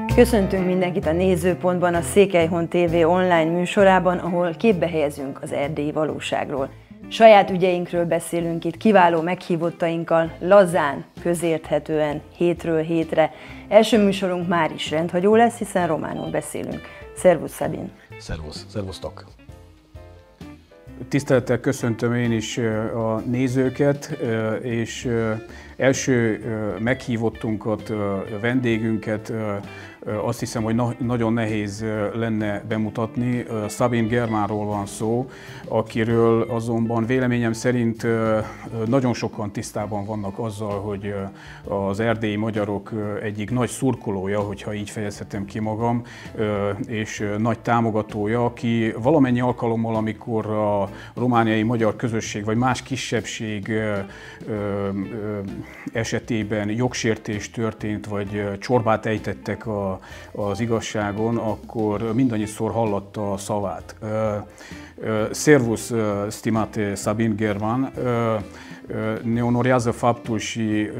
Köszöntünk mindenkit a Nézőpontban, a Székelyhon TV online műsorában, ahol képbe helyezünk az erdélyi valóságról. Saját ügyeinkről beszélünk itt kiváló meghívottainkkal, lazán, közérthetően, hétről hétre. Első műsorunk már is rendhagyó lesz, hiszen románul beszélünk. Szervusz, Szabin! Szervusztok! Tisztelettel köszöntöm én is a nézőket, és első meghívottunkat, vendégünket azt hiszem, hogy nagyon nehéz lenne bemutatni. Sabin Germánról van szó, akiről azonban véleményem szerint nagyon sokan tisztában vannak azzal, hogy az erdélyi magyarok egyik nagy szurkolója, hogyha így fejezhetem ki magam, és nagy támogatója, aki valamennyi alkalommal, amikor a romániai magyar közösség vagy más kisebbség esetében jogsértés történt, vagy csorbát ejtettek az igazságon, akkor mindannyiszor hallotta a szavát. Servus, stimate Sabin Germán, ne onorează faptul și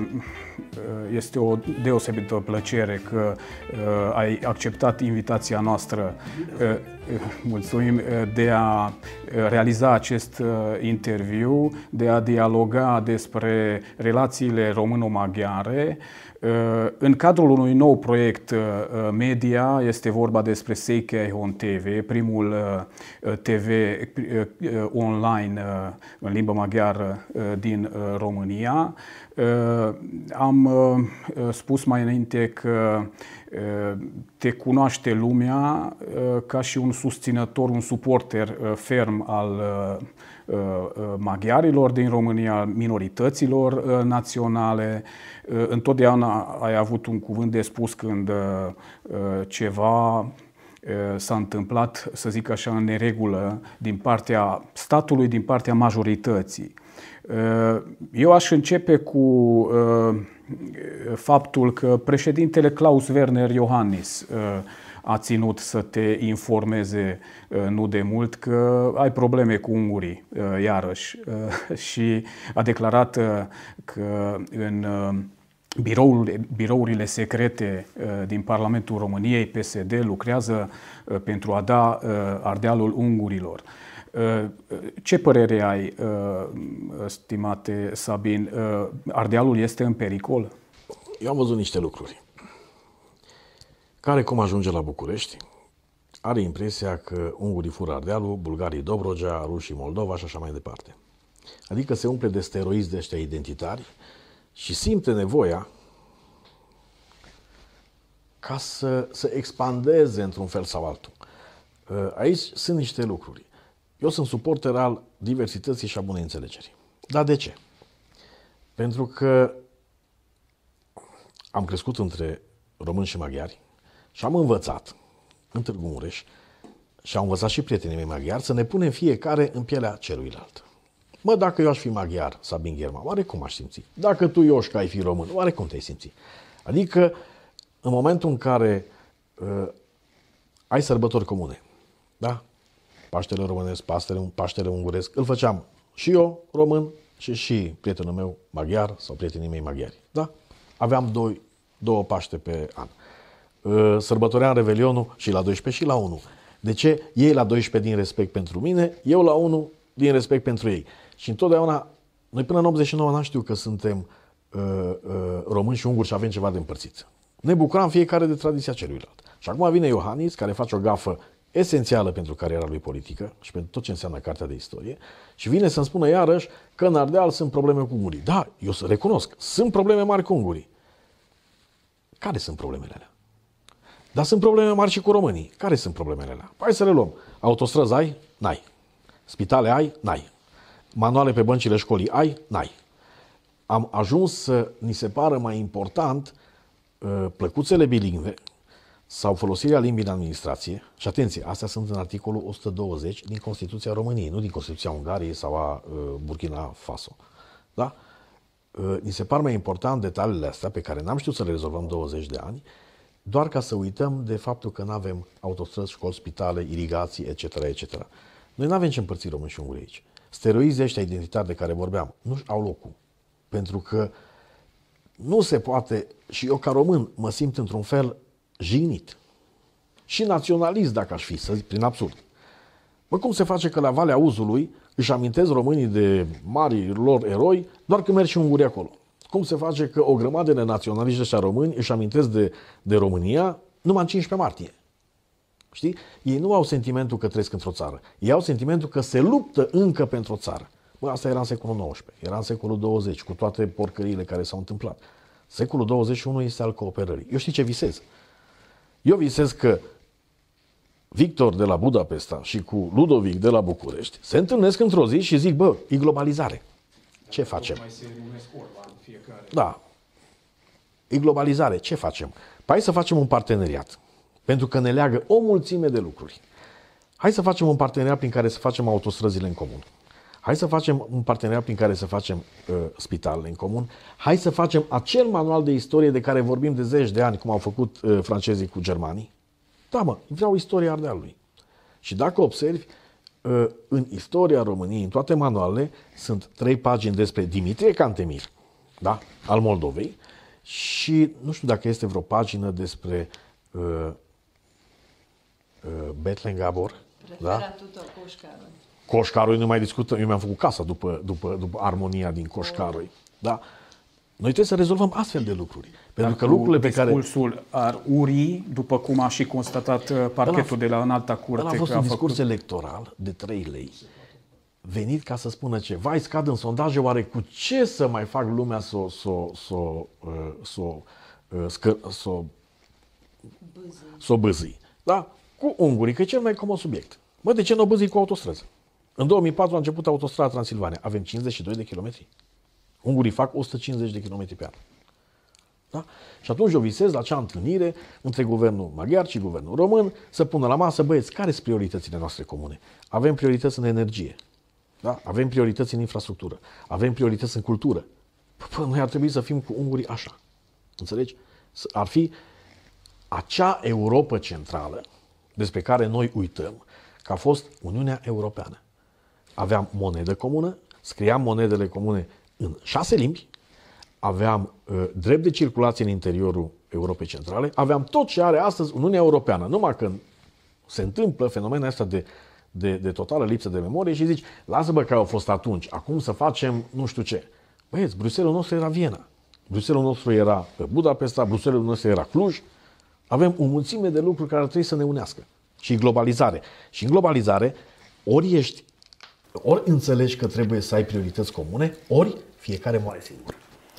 este o deosebită plăcere că ai acceptat invitația noastră, mulțumim, de a realiza acest interviu, de a dialoga despre relațiile româno-maghiare. În cadrul unui nou proiect media, este vorba despre Székelyhon TV, primul TV online în limba maghiară din România. Am spus mai înainte că te cunoaște lumea ca și un susținător, un suporter ferm al maghiarilor din România, minorităților naționale. Întotdeauna ai avut un cuvânt de spus când ceva s-a întâmplat, să zic așa, în neregulă din partea statului, din partea majorității. Eu aș începe cu faptul că președintele Klaus Werner Iohannis a ținut să te informeze nu de mult că ai probleme cu ungurii, iarăși, și a declarat că în birourile secrete din Parlamentul României, PSD, lucrează pentru a da Ardealul ungurilor. Ce părere ai, stimate Sabin? Ardealul este în pericol? Eu am văzut niște lucruri. Care cum ajunge la București, are impresia că ungurii fură Ardealul, bulgarii Dobrogea, rușii Moldova și așa mai departe. Adică se umple de steroizi de ăștia identitari și simte nevoia ca să expandeze într-un fel sau altul. Aici sunt niște lucruri. Eu sunt suporter al diversității și a bunei înțelegeri. Dar de ce? Pentru că am crescut între români și maghiari și am învățat în Târgu Mureș și au învățat și prietenii mei maghiari să ne punem fiecare în pielea celuilalt. Mă, dacă eu aș fi maghiar, Sabin Germán, oare cum aș simți? Dacă tu, Ioșca, ai fi român, oare cum te-ai simți? Adică, în momentul în care ai sărbători comune, da? Paștele românesc, Paștele unguresc, îl făceam și eu, român, și prietenul meu maghiar sau prietenii mei maghiari, da? Aveam două Paște pe an. Sărbătoream Revelionul și la 12 și la 1. De ce? Ei la 12 din respect pentru mine, eu la 1 din respect pentru ei. Și întotdeauna, noi până în 89 n-am știut că suntem români și unguri și avem ceva de împărțit. Ne bucuram fiecare de tradiția celuilalt. Și acum vine Iohannis, care face o gafă esențială pentru cariera lui politică și pentru tot ce înseamnă cartea de istorie și vine să-mi spună iarăși că în Ardeal sunt probleme cu ungurii. Da, eu să recunosc, sunt probleme mari cu ungurii. Care sunt problemele alea? Dar sunt probleme mari și cu românii. Care sunt problemele alea? Hai să le luăm. Autostrăzi ai? N-ai. Spitale ai? N-ai. Manuale pe băncile școlii ai? N-ai. Am ajuns să ni se pară mai important plăcuțele bilingve sau folosirea limbii în administrație. Și atenție, astea sunt în articolul 120 din Constituția României, nu din Constituția Ungariei sau a Burkina Faso. Da? Ni se par mai important detaliile astea pe care n-am știut să le rezolvăm 20 de ani, doar ca să uităm de faptul că nu avem autostrăzi, școli, spitale, irigații, etc., etc. Noi nu avem ce împărți români și unguri aici. Steroizii ăștia identitari de care vorbeam nu au locul. Pentru că nu se poate, și eu ca român mă simt într-un fel jignit și naționalist, dacă aș fi, să zic, prin absurd. Bă, cum se face că la Valea Uzului își amintesc românii de marii lor eroi doar când merg și unguri acolo? Cum se face că o grămadă de naționaliști ăștia români își amintesc de România numai în 15 martie? Știi? Ei nu au sentimentul că trăiesc într-o țară. Ei au sentimentul că se luptă încă pentru o țară. Bă, asta era în secolul XIX, era în secolul 20, cu toate porcăriile care s-au întâmplat. Secolul 21 este al cooperării. Eu știi ce visez? Eu visez că Victor de la Budapesta și cu Ludovic de la București se întâlnesc într-o zi și zic, bă, e globalizare. Ce facem? Da. E globalizare. Ce facem? Păi hai să facem un parteneriat. Pentru că ne leagă o mulțime de lucruri. Hai să facem un parteneriat prin care să facem autostrăzile în comun. Hai să facem un parteneriat prin care să facem spitalele în comun. Hai să facem acel manual de istorie de care vorbim de zeci de ani, cum au făcut francezii cu germanii. Da, mă, vreau istoria Ardealului. Și dacă observi, în istoria României, în toate manualele, sunt 3 pagini despre Dimitrie Cantemir, da, al Moldovei, și nu știu dacă este vreo pagină despre Bethlen Gabor, da? Coșcaroi nu mai discutăm. Eu mi-am făcut casa după armonia din Coșcaroi. Da? Noi trebuie să rezolvăm astfel de lucruri. Pentru că lucrurile pe care... Discursul ar uri, după cum a și constatat parchetul de la Înalta Curte. A fost un discurs electoral de 3 lei, venit ca să spună ce? Vai, scad în sondaje, oare cu ce să mai fac lumea să o bâzâi? Da? Cu ungurii, că e cel mai comod subiect. Bă, de ce nu o bâzâi cu autostrăză? În 2004 a început autostrada Transilvania. Avem 52 de kilometri. Ungurii fac 150 de kilometri pe an. Da? Și atunci eu visez la acea întâlnire între guvernul maghiar și guvernul român să pună la masă, băieți, care sunt prioritățile noastre comune? Avem priorități în energie. Da? Avem priorități în infrastructură. Avem priorități în cultură. Păi, noi ar trebui să fim cu ungurii așa. Înțelegi? Ar fi acea Europă centrală despre care noi uităm că a fost Uniunea Europeană. Aveam monedă comună, scriam monedele comune în 6 limbi, aveam drept de circulație în interiorul Europei Centrale, aveam tot ce are astăzi Uniunea Europeană. Numai când se întâmplă fenomenul ăsta de totală lipsă de memorie și zici, lasă-bă că au fost atunci, acum să facem nu știu ce. Băieți, Bruxelles nostru era Viena, Bruxelles nostru era Budapesta, Bruxelles nostru era Cluj. Avem o mulțime de lucruri care ar trebui să ne unească. Și globalizare. Și în globalizare, ori înțelegi că trebuie să ai priorități comune, ori fiecare moare singur.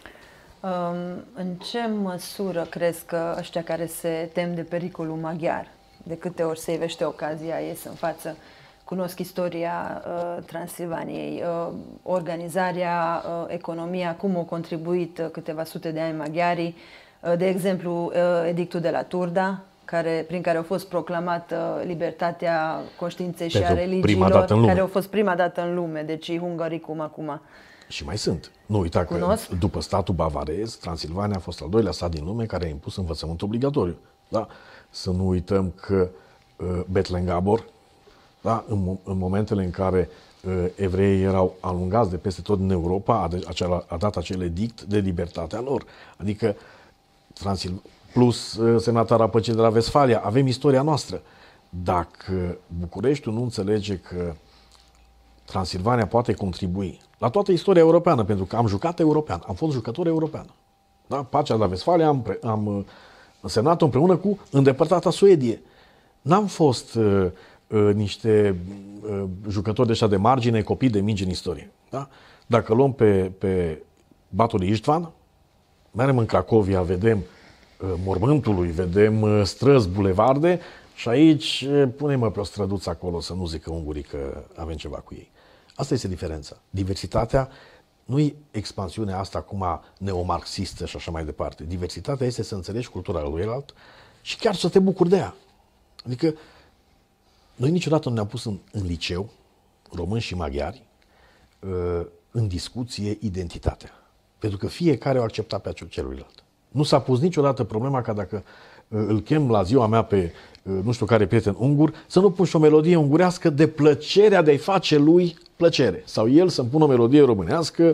În ce măsură crezi că ăștia care se tem de pericolul maghiar, de câte ori se ivește ocazia, ies în față, cunosc istoria Transilvaniei, organizarea, economia, cum au contribuit câteva sute de ani maghiarii, de exemplu, edictul de la Turda, prin care au fost proclamată libertatea conștiinței și a religiilor, care au fost prima dată în lume, deci Hungaricum acum. Și mai sunt. Nu uita că după statul bavarez, Transilvania a fost al doilea stat din lume care a impus învățământ obligatoriu. Da? Să nu uităm că Bethlen Gabor, da? În momentele în care evreii erau alungați de peste tot din Europa, a dat acel edict de libertatea lor. Adică plus semnatara păcii de la Vestfalia, avem istoria noastră. Dacă Bucureștiul nu înțelege că Transilvania poate contribui la toată istoria europeană, pentru că am jucat european, am fost jucător european. Da? Pacea de la Vestfalia am semnat-o împreună cu îndepărtata Suedie. N-am fost niște jucători deja de margine, copii de mici în istorie. Da? Dacă luăm pe Batului Istvan, mergem în Cracovia, vedem mormântul lui, vedem străzi, bulevarde și aici punem pe o străduță acolo să nu zică ungurii că avem ceva cu ei. Asta este diferența. Diversitatea nu e expansiunea asta acum neomarxistă și așa mai departe. Diversitatea este să înțelegi cultura luilaltă și chiar să te bucuri de ea. Adică noi niciodată nu ne-am pus în liceu, români și maghiari, în discuție identitatea. Pentru că fiecare o accepta pe celuilalt. Nu s-a pus niciodată problema ca dacă îl chem la ziua mea pe nu știu care prieten ungur, să nu pun și o melodie ungurească de plăcerea de a-i face lui plăcere. Sau el să-mi pună o melodie românească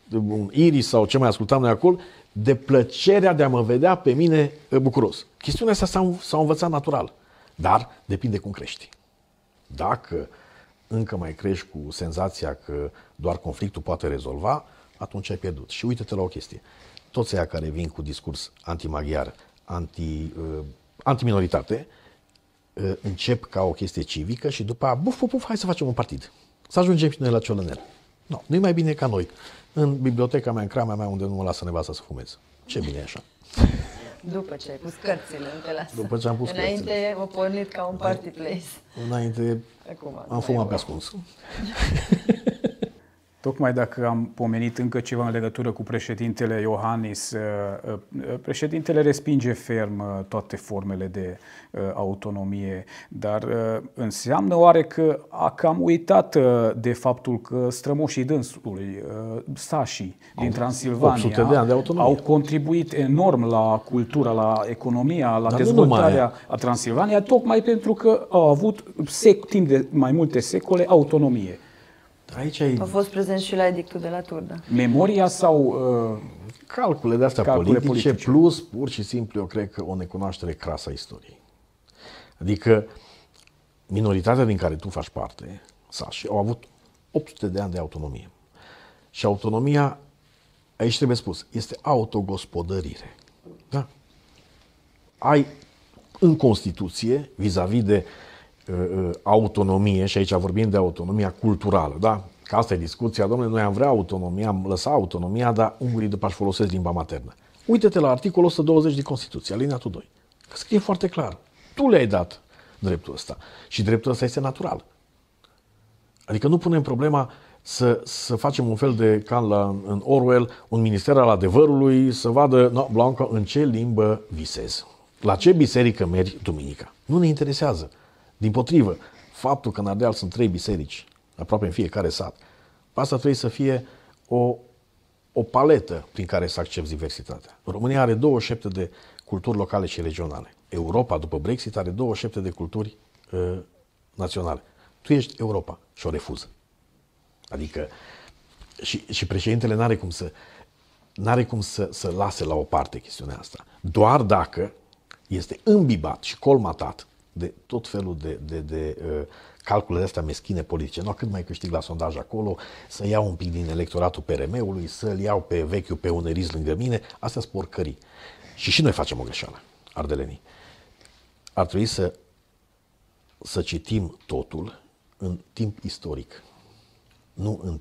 un Iris sau ce mai ascultam noi acolo, de plăcerea de a mă vedea pe mine bucuros. Chestiunea asta s-a învățat natural, dar depinde cum crești. Dacă încă mai crești cu senzația că doar conflictul poate rezolva, atunci ai pierdut. Și uite-te la o chestie. Toți aia care vin cu discurs antimaghiar, antiminoritate, încep ca o chestie civică și după aia, buf, hai să facem un partid. Să ajungem și noi la ciolănel. Nu, nu-i mai bine ca noi. În biblioteca mea, în crama mea, unde nu mă lasă nevasta să fumez. Ce bine e așa. După ce ai pus cărțile, nu te lasă. După ce am pus Înainte cărțile. o pornit ca un party place. Înainte am fumat pe ascuns. Tocmai dacă am pomenit încă ceva în legătură cu președintele Iohannis, președintele respinge ferm toate formele de autonomie, dar înseamnă oare că a cam uitat de faptul că strămoșii dânsului, sașii din Transilvania, au contribuit enorm la cultura, la economia, la dezvoltarea a Transilvania, tocmai pentru că au avut timp de mai multe secole autonomie. Aici a fost prezent și la edictul de la Turda. Memoria sau calcule de astea politice, plus pur și simplu eu cred că o necunoaștere crasă a istoriei. Adică minoritatea din care tu faci parte, sașii, au avut 800 de ani de autonomie. Și autonomia, aici trebuie spus, este autogospodărire. Da? Ai în Constituție, vis-a-vis de autonomie, și aici vorbim de autonomia culturală, da? Că asta e discuția, domnule, noi am vrea autonomia, am lăsat autonomia, dar ungurii după își folosesc limba maternă. Uite-te la articolul 120 din Constituție, alineatul 2, că scrie foarte clar. Tu le-ai dat dreptul ăsta și dreptul ăsta este natural. Adică nu punem problema să facem un fel de, ca în Orwell, un minister al adevărului, să vadă, Blanca, în ce limbă visezi. La ce biserică mergi duminica? Nu ne interesează. Dimpotrivă, faptul că în Ardeal sunt 3 biserici, aproape în fiecare sat, asta trebuie să fie o paletă prin care să accepți diversitatea. România are 27 de culturi locale și regionale. Europa, după Brexit, are 27 de culturi naționale. Tu ești Europa și o refuză. Adică, și președintele n-are cum să lase la o parte chestiunea asta. Doar dacă este îmbibat și colmatat de tot felul de calcule astea meschine politice. Nu, cât mai câștig la sondaj acolo, să iau un pic din electoratul PRM-ului, să-l iau pe vechiul pe unerist lângă mine, astea sunt porcării. Și noi facem o greșeală, ardelenii. Ar trebui să citim totul în timp istoric, nu în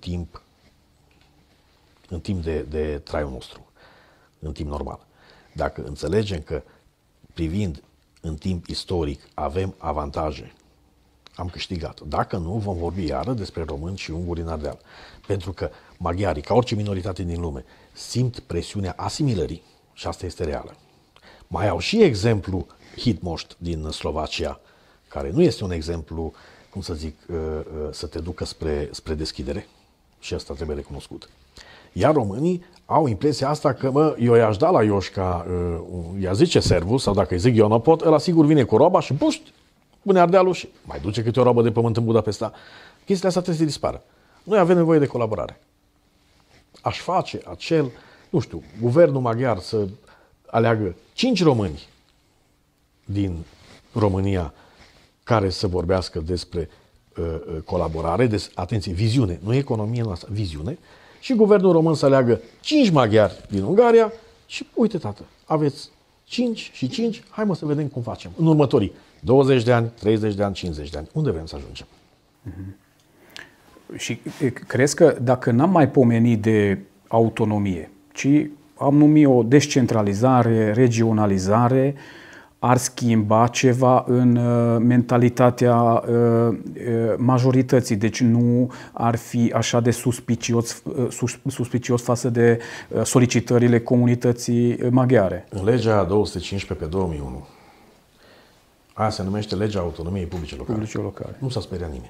timp de traiul nostru, în timp normal. Dacă înțelegem că privind în timp istoric avem avantaje, am câștigat. Dacă nu, vom vorbi iară despre români și unguri în Ardeal. Pentru că maghiarii, ca orice minoritate din lume, simt presiunea asimilării și asta este reală. Mai au și exemplu Hitmoșt din Slovacia, care nu este un exemplu, cum să zic, să te ducă spre deschidere și asta trebuie recunoscut. Iar românii au impresia asta că, eu i-aș da la Ioșca, i-a zice servus, sau dacă îi zic eu nu pot, ăla sigur vine cu roba și puști, pune Ardealul și mai duce câte o robă de pământ în Budapesta. Chestiile astea trebuie să dispară. Noi avem nevoie de colaborare. Aș face acel, nu știu, guvernul maghiar să aleagă 5 români din România care să vorbească despre colaborare, atenție, viziune, nu economie noastră, viziune, și guvernul român să aleagă 5 maghiari din Ungaria și uite, tată, aveți 5 și 5, hai să vedem cum facem. În următorii 20 de ani, 30 de ani, 50 de ani, unde vrem să ajungem? Și crezi că dacă n-am mai pomenit de autonomie, ci am numit o descentralizare, regionalizare, ar schimba ceva în mentalitatea majorității, deci nu ar fi așa de suspicios față de solicitările comunității maghiare. În legea 215 pe 2001, aia se numește legea autonomiei publice locale. Nu s-a speriat nimeni.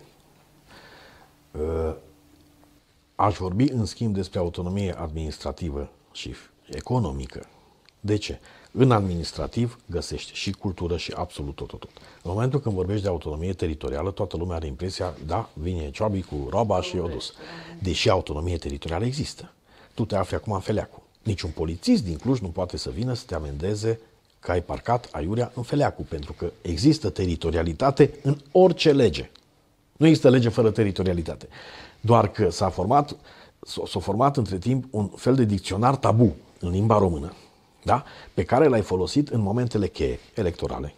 Aș vorbi în schimb despre autonomie administrativă și economică. De ce? În administrativ găsești și cultură și absolut tot. În momentul când vorbești de autonomie teritorială, toată lumea are impresia, da, vine Cioabi cu roba și o dus. Deși autonomie teritorială există. tu te afli acum în Feleacu. Niciun polițist din Cluj nu poate să vină să te amendeze că ai parcat aiurea în Feleacu, pentru că există teritorialitate în orice lege. Nu există lege fără teritorialitate. Doar că s-a format între timp un fel de dicționar tabu în limba română, da? Pe care l-ai folosit în momentele cheie electorale,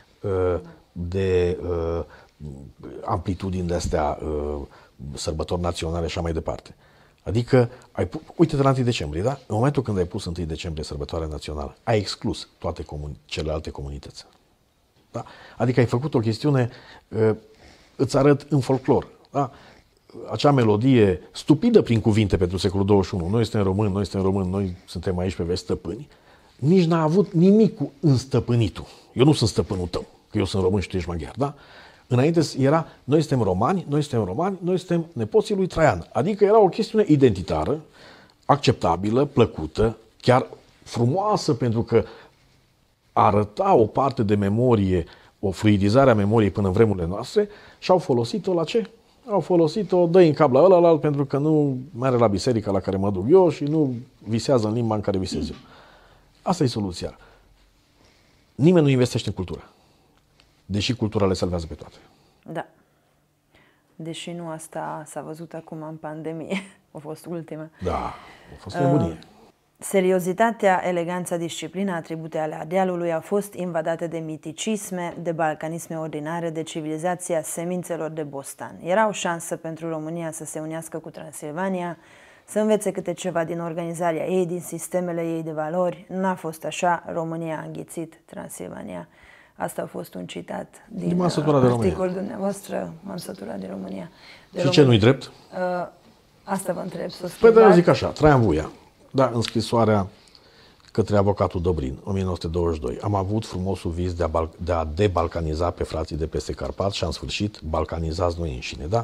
de amplitudini de-astea, sărbători naționale și așa mai departe. Adică, uite-te la 1 decembrie, da? În momentul când ai pus 1 decembrie sărbătoarea națională, ai exclus toate celelalte comunități. Da? Adică ai făcut o chestiune, îți arăt în folclor, da? Acea melodie stupidă prin cuvinte pentru secolul 21. Noi suntem români, noi suntem români, noi suntem aici pe vest stăpâni. Nici n-a avut nimic cu înstăpânitul. Eu nu sunt stăpânul tău, că eu sunt român și tu ești maghiar, da? Înainte era, noi suntem romani, noi suntem romani, noi suntem nepoții lui Traian. Adică era o chestiune identitară, acceptabilă, plăcută, chiar frumoasă, pentru că arăta o parte de memorie, o fluidizare a memoriei până în vremurile noastre și au folosit-o la ce? Au folosit-o, dă în cap la ăla, pentru că nu merge la biserica la care mă duc eu și nu visează în limba în care visez eu. Asta e soluția. Nimeni nu investește în cultură. Deși cultura le salvează pe toate. Da. Deși nu asta s-a văzut acum în pandemie. A fost ultima. Da, a fost o nebunie. Seriozitatea, eleganța, disciplina, atribute ale Ardealului au fost invadate de miticisme, de balcanisme ordinare, de civilizația semințelor de bostan. Era o șansă pentru România să se unească cu Transilvania, să învețe câte ceva din organizarea ei, din sistemele ei de valori. N-a fost așa, România a înghițit Transilvania. Asta a fost un citat din articolul dumneavoastră, M-am săturat de România. Și ce nu-i drept? Asta vă întreb. Păi da, eu zic așa, Traian Vuia, da, în scrisoarea către avocatul Dobrin, 1922, am avut frumosul vis de a debalcaniza pe frații de peste Carpați și am sfârșit balcanizați noi înșine, da?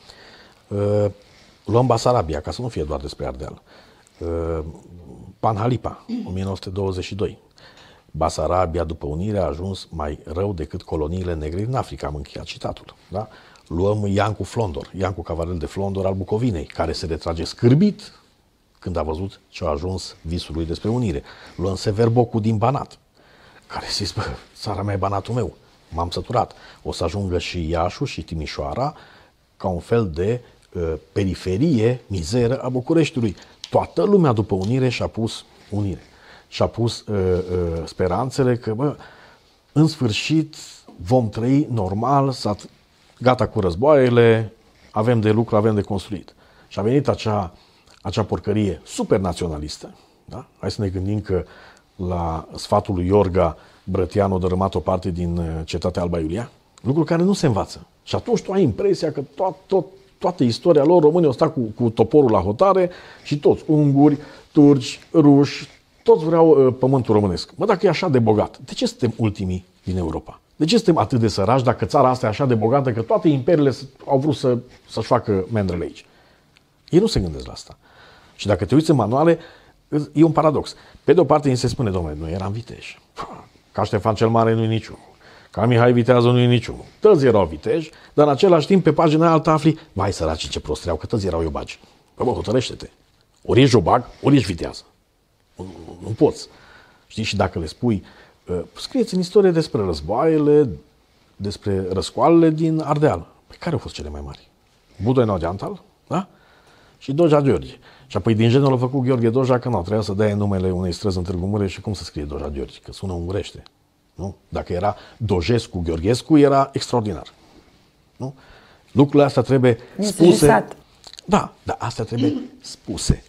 Luăm Basarabia, ca să nu fie doar despre Ardeal. Panhalipa, 1922. Basarabia, după unire, a ajuns mai rău decât coloniile negre din Africa. Am încheiat citatul. Da? Luăm Iancu Flondor, Iancu Cavarel de Flondor al Bucovinei, care se retrage scârbit când a văzut ce a ajuns visul lui despre unire. Luăm Sever Bocu din Banat, care zis, bă, țara mea e Banatul meu, m-am săturat. O să ajungă și Iașu și Timișoara ca un fel de periferie, mizeră a Bucureștiului. Toată lumea după unire și-a pus unire. Și-a pus speranțele că, bă, în sfârșit vom trăi normal, gata cu războaiele, avem de lucru, avem de construit. Și a venit acea porcărie supernaționalistă. Da? Hai să ne gândim că la sfatul lui Iorga Brătianu a dărâmat o parte din Cetatea Alba Iulia, lucru care nu se învață. Și atunci tu ai impresia că toată istoria lor, românii au stat cu toporul la hotare și toți, unguri, turci, ruși, toți vreau pământul românesc. Mă, dacă e așa de bogat, de ce suntem ultimii din Europa? De ce suntem atât de săraci dacă țara asta e așa de bogată că toate imperiile au vrut să-și facă mendrele aici? Ei nu se gândesc la asta. Și dacă te uiți în manuale, e un paradox. Pe de o parte, ni se spune, domnule, noi eram viteji. Ca Ștefan cel Mare nu-i niciunul. Ca Mihai Vitează nu-i niciunul. Toți erau viteji, dar în același timp, pe pagina alta afli, vai săraci ce prost treau, că toți erau iobagi. Bă, hotărăște-te. Ori ești jobag, ori ești vitează. Nu poți. Știi? Și dacă le spui, scrieți în istorie despre războaiele, despre răscoalele din Ardeal. Păi care au fost cele mai mari? Budoi Nogeantal, da? Și Doja Gheorghe. Și apoi din genul a făcut Gheorghe Doja că nu, trebuia să dea numele unei străzi în Târgu Mureș și cum să scrie Doja Gheorghe, că sună ungurește. Nu? Dacă era Dojescu, Gheorghescu, era extraordinar. Nu? Lucrurile astea trebuie spuse. Da, dar astea trebuie spuse.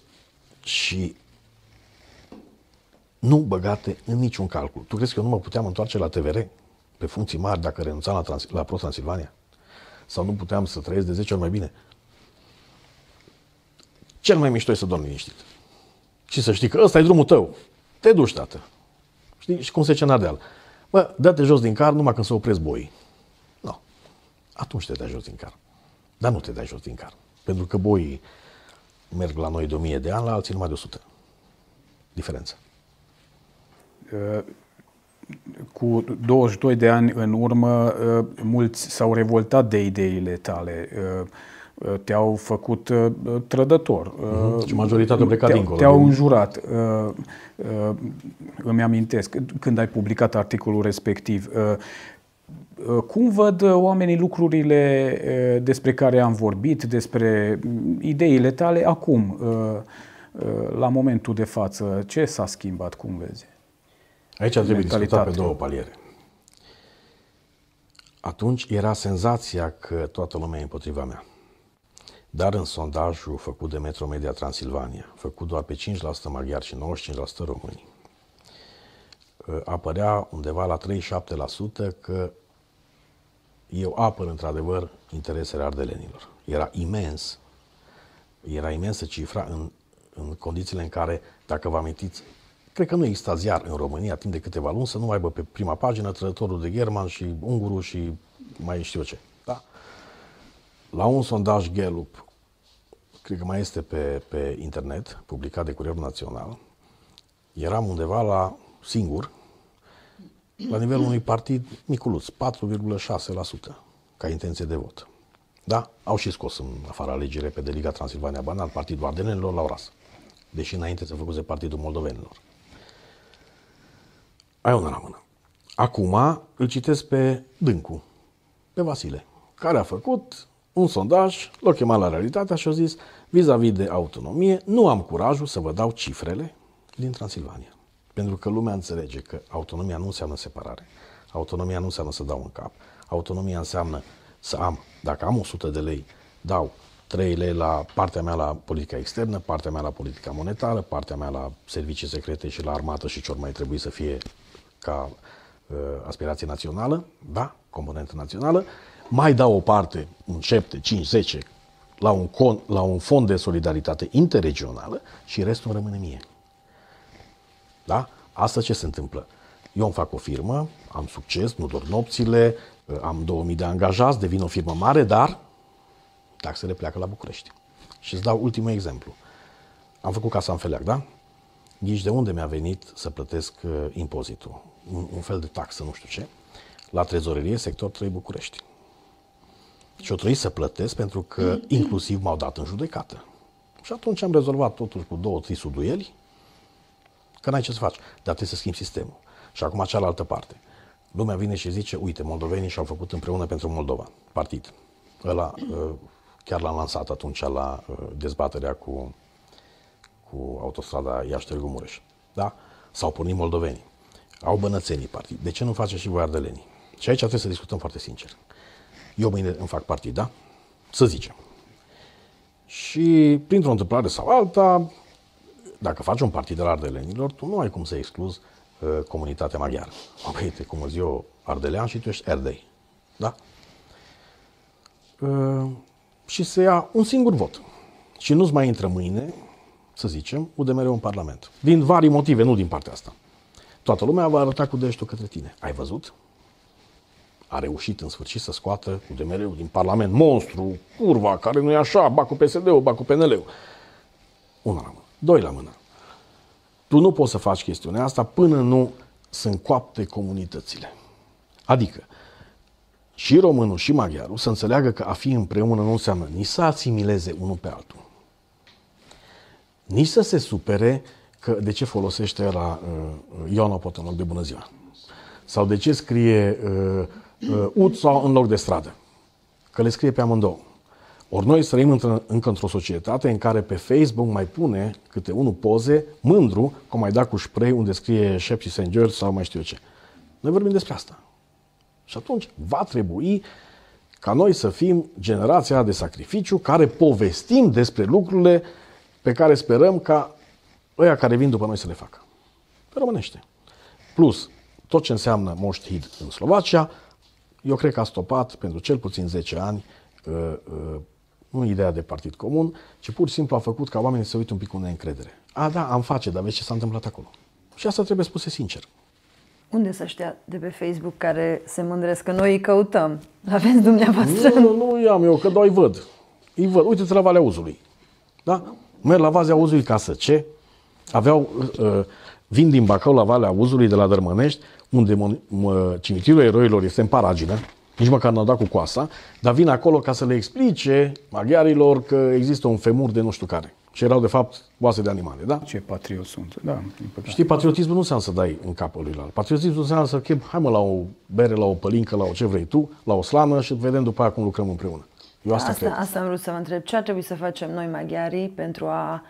Și nu băgate în niciun calcul. Tu crezi că eu nu mă puteam întoarce la TVR pe funcții mari dacă renunțam la Pro Transilvania? Sau nu puteam să trăiesc de 10 ori mai bine? Cel mai mișto e să dormi liniștit. Și să știi că ăsta e drumul tău. Te duci, tată. Știi? Și cum se zice în Ardeal. Bă, dă-te jos din car numai când se opresc boii. Nu. Atunci te dai jos din car. Dar nu te dai jos din car. Pentru că boii merg la noi de 1000 de ani, la alții numai de 100. Diferență. Cu 22 de ani în urmă, mulți s-au revoltat de ideile tale. te-au făcut trădător. Și majoritatea a plecat dincolo. Te-au înjurat. Îmi amintesc, când ai publicat articolul respectiv. Cum văd oamenii lucrurile despre care am vorbit, despre ideile tale acum, la momentul de față? Ce s-a schimbat, cum vezi? Aici trebuie discutat pe două paliere. Atunci era senzația că toată lumea e împotriva mea. Dar în sondajul făcut de Metromedia Transilvania, făcut doar pe 5% maghiari și 95% români, apărea undeva la 37% că eu apăr într-adevăr interesele ardelenilor. Era imensă cifra în condițiile în care, dacă vă amintiți, cred că nu exista ziar în România timp de câteva luni să nu aibă pe prima pagină Trădătorul de German și Ungurul și mai știu ce. Da? La un sondaj Gallup, cred că mai este pe internet, publicat de Curierul Național, eram undeva la singur, la nivelul unui partid miculuț, 4,6% ca intenție de vot. Da? Au și scos în afara alegii repede Liga Transilvania Banat, Partidul Ardelenilor la Oras. Deși înainte se făcuse Partidul Moldovenilor. Ai una la mână. Acum îl citesc pe Dâncu, pe Vasile, care a făcut un sondaj, l-a chemat la Realitatea și a zis, vis-a-vis de autonomie, nu am curajul să vă dau cifrele din Transilvania. Pentru că lumea înțelege că autonomia nu înseamnă separare. Autonomia nu înseamnă să dau în cap. Autonomia înseamnă să am, dacă am 100 de lei, dau 3 lei la partea mea la politica externă, partea mea la politica monetară, partea mea la servicii secrete și la armată și ce ori mai trebui să fie ca aspirație națională, da, componentă națională, mai dau o parte, un 7, 5, 10, la un fond de solidaritate interregională și restul rămâne mie. Da? Asta ce se întâmplă? Eu îmi fac o firmă, am succes, nu dorm nopțile, am 2000 de angajați, devin o firmă mare, dar taxele pleacă la București. Și îți dau ultimul exemplu. Am făcut casa în Feleac, da? Ghiși de unde mi-a venit să plătesc impozitul? Un fel de taxă, nu știu ce, la trezorerie, sector 3 București. Și o trebuie să plătesc pentru că inclusiv m-au dat în judecată. Și atunci am rezolvat totul cu 2-3 suduieli, că n-ai ce să faci, dar trebuie să schimbi sistemul. Și acum cealaltă parte. Lumea vine și zice, uite, moldovenii și-au făcut împreună pentru Moldova, partid. Ăla chiar l-am lansat atunci la dezbaterea cu autostrada Iași-Târgu Mureș. Da? S-au pornit moldovenii. Au bănățenii partid. De ce nu face și voi ardelenii? Și aici trebuie să discutăm foarte sincer. Eu mâine îmi fac partid, da? Să zicem. Și printr-o întâmplare sau alta, dacă faci un partid al ardelenilor, tu nu ai cum să excluzi comunitatea maghiară. Băi, te cum zic eu ardelean și tu ești erdei. Da? Și se ia un singur vot. Și nu-ți mai intră mâine, să zicem, UDMR-ul în Parlament. Din vari motive, nu din partea asta. Toată lumea va arăta cu degetul către tine. Ai văzut? A reușit în sfârșit să scoată UDMR-ul din Parlament. Monstru, curva, care nu e așa, ba cu PSD-ul, ba cu PNL-ul. Una la mână. Doi la mână. Tu nu poți să faci chestiunea asta până nu sunt coapte comunitățile. Adică, și românul și maghiarul să înțeleagă că a fi împreună nu înseamnă nici să asimileze unul pe altul, nici să se supere că de ce folosește la Ioana Potănoc de bună ziua. Sau de ce scrie UT sau în loc de stradă. Că le scrie pe amândouă. Ori noi trăim încă într-o societate în care pe Facebook mai pune câte unul poze, mândru, că mai da cu spray unde scrie Shep și St. George sau mai știu eu ce. Noi vorbim despre asta. Și atunci va trebui ca noi să fim generația de sacrificiu care povestim despre lucrurile pe care sperăm ca ăia care vin după noi să le facă. Pe românește. Plus, tot ce înseamnă Moș Hid în Slovacia, eu cred că a stopat pentru cel puțin 10 ani nu ideea de partid comun, ci pur și simplu a făcut ca oamenii să uite un pic cu neîncredere. A, da, am face, dar vezi ce s-a întâmplat acolo. Și asta trebuie spuse sincer. Unde să ăștia de pe Facebook care se mândresc că noi îi căutăm? L-aveți dumneavoastră? Nu i-am eu, că doar îi văd. Îi văd. Uite-te la Valea Uzului. Da? Merg la Valea Uzului ca să ce? Vin din Bacău la Valea Uzului de la Dărmănești, unde cimitirul eroilor este în paragină, nici măcar n-au dat cu coasa, dar vin acolo ca să le explice maghiarilor că există un femur de nu știu care. Și erau, de fapt, oase de animale, da? Ce patriot sunt, da. Știi, patriotismul nu înseamnă să dai în capul lui alt. Patriotismul înseamnă să chem, hai mă, la o bere, la o pălincă, la o ce vrei tu, la o slană și vedem după aia cum lucrăm împreună. Eu asta cred. Asta am vrut să vă întreb. Ce ar trebui să facem noi maghiarii pentru a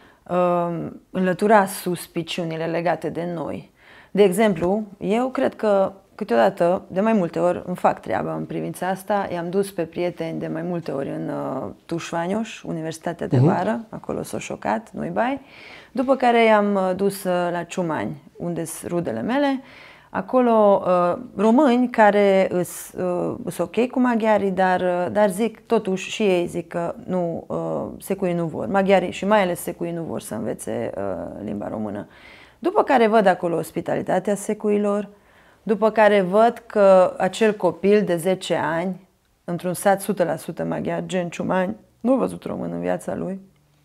înlătura suspiciunile legate de noi? De exemplu, eu cred că câteodată, de mai multe ori, îmi fac treaba în privința asta. I-am dus pe prieteni de mai multe ori în Tușvanioș, Universitatea de Vară, acolo s-au șocat, nu-i bai. După care i-am dus la Ciumani, unde sunt rudele mele. Acolo români care sunt ok cu maghiarii, dar zic, totuși și ei zic că nu, secuii nu vor. Maghiarii și mai ales secuii nu vor să învețe limba română. După care văd acolo ospitalitatea secuilor, după care văd că acel copil de 10 ani, într-un sat 100% maghiar, gen Ciumani, nu a văzut român în viața lui,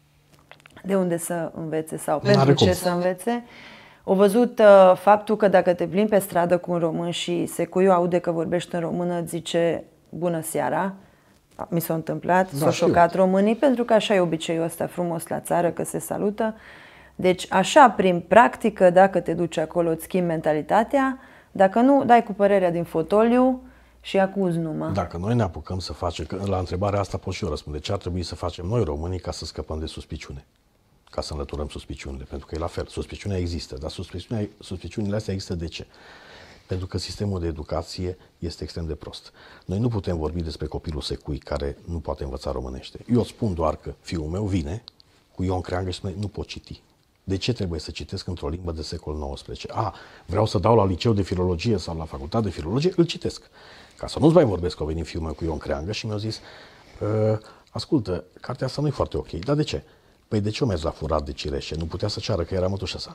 de unde să învețe sau pentru ce să învețe. Au văzut faptul că dacă te plimbi pe stradă cu un român și secuiul aude că vorbești în română, zice bună seara. Mi s-a întâmplat, s-au șocat românii, pentru că așa e obiceiul ăsta frumos la țară, că se salută. Deci așa, prin practică, dacă te duci acolo, îți schimbi mentalitatea. Dacă nu, dai cu părerea din fotoliu și acuzi numai. Dacă noi ne apucăm să facem, la întrebarea asta pot și eu răspunde, ce ar trebui să facem noi românii ca să scăpăm de suspiciune? Ca să înlăturăm suspiciunile, pentru că e la fel, suspiciunea există, dar suspiciunile astea există de ce? Pentru că sistemul de educație este extrem de prost. Noi nu putem vorbi despre copilul secui care nu poate învăța românește. Eu spun doar că fiul meu vine cu Ion Creangă și spune, nu pot citi. De ce trebuie să citesc într-o limbă de secolul XIX? Vreau să dau la liceu de filologie sau la facultate de filologie, îl citesc. Ca să nu-ți mai vorbesc că a venit fiul meu cu Ion Creangă și mi-a zis, ascultă, cartea asta nu e foarte ok, dar de ce? Păi de ce o mergi la furat de cireșe? Nu putea să ceară că era mătușa sa.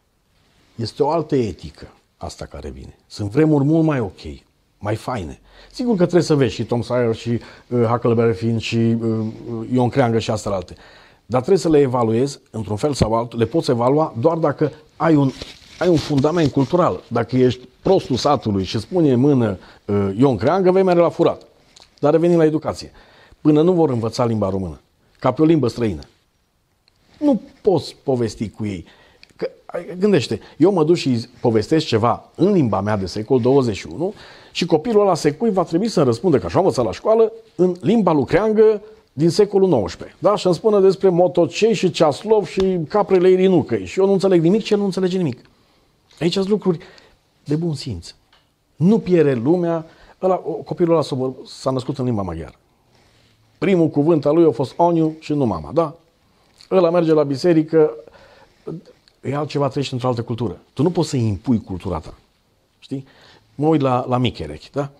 Este o altă etică asta care vine. Sunt vremuri mult mai ok, mai faine. Sigur că trebuie să vezi și Tom Sawyer și Huckleberry Finn și Ion Creangă și astea alte. Dar trebuie să le evaluezi într-un fel sau altul. Le poți evalua doar dacă ai un fundament cultural. Dacă ești prostul satului și spune în mână Ion Creangă, vei merge la furat. Dar revenim la educație. Până nu vor învăța limba română, ca pe o limbă străină, nu poți povesti cu ei. Că, gândește, eu mă duc și povestesc ceva în limba mea de secol 21 și copilul ăla secui va trebui să-mi răspundă, că așa am învățat la școală, în limba lui Creangă din secolul XIX. Da? Și îmi spună despre Motocei și Ceaslov și caprele Irinucăi. Și eu nu înțeleg nimic și el nu înțelege nimic. Aici sunt lucruri de bun simț. Nu pierde lumea. Copilul ăla s-a născut în limba maghiară. Primul cuvânt al lui a fost oniu și nu mama, da? Ăla merge la biserică, e altceva, trăiești într-o altă cultură. Tu nu poți să impui cultura ta. Știi? Mă uit la Micherechi, da?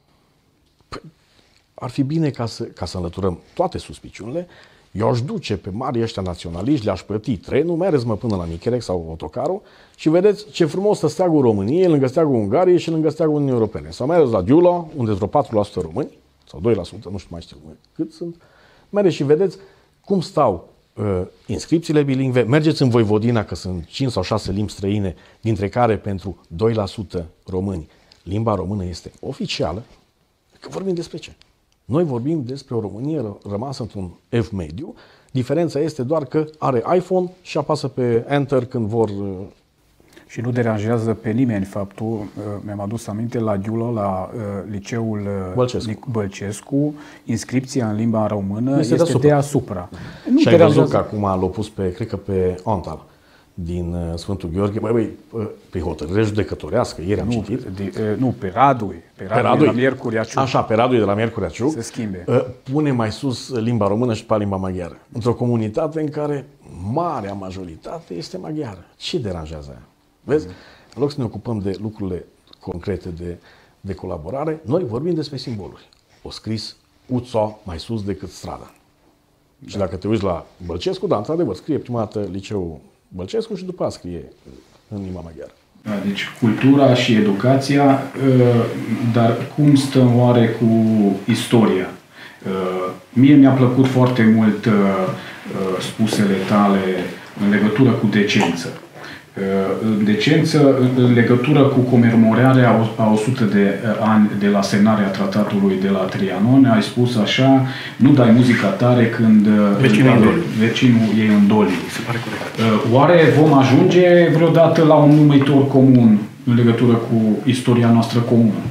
Ar fi bine ca să înlăturăm toate suspiciunile. Eu aș duce pe mari ăștia naționaliști, le-aș plăti trenul, mergeți-mă până la Micherechi sau autocarul și vedeți ce frumos stă steagul României, lângă steagul Ungariei și lângă steagul Uniunii Europene. Sau mergeți la Giula, unde vreo 4% români, sau 2%, nu știu mai știu cât sunt. Mergeți și vedeți cum stau inscripțiile bilingve. Mergeți în Voivodina, că sunt 5 sau 6 limbi străine, dintre care pentru 2% români limba română este oficială. Că vorbim despre ce? Noi vorbim despre o Românie rămasă într-un F mediu. Diferența este doar că are iPhone și apasă pe Enter când vor. Și nu deranjează pe nimeni faptul, mi-am adus aminte, la Giulă, la liceul Bălcescu, inscripția în limba română este deasupra. Și ai văzut că acum l-au pus cred că pe Antal din Sfântul Gheorghe, pe hotărâre judecătorească, ieri am citit. Pe Radui. Pe Radui de la Miercurea Ciuc. Așa, pe Radui de la Miercurea Ciuc. Se schimbe. Pune mai sus limba română și pe limba maghiară. Într-o comunitate în care marea majoritate este maghiară. Ce deranjează aia? Vezi? În loc să ne ocupăm de lucrurile concrete de colaborare, noi vorbim despre simboluri. O scris UTSO mai sus decât strada. Și dacă te uiți la Bălcescu, da, într-adevăr, scrie prima dată liceul Bălcescu și după aceea scrie în limba maghiară. Da, deci cultura și educația, dar cum stăm oare cu istoria? Mie mi-a plăcut foarte mult spusele tale în legătură cu decență. În decență, în legătură cu comemorarea a 100 de ani de la semnarea tratatului de la Trianon, ai spus așa: nu dai muzica tare când vecinul e în doliu. Se pare corect. Oare vom ajunge vreodată la un numitor comun în legătură cu istoria noastră comună?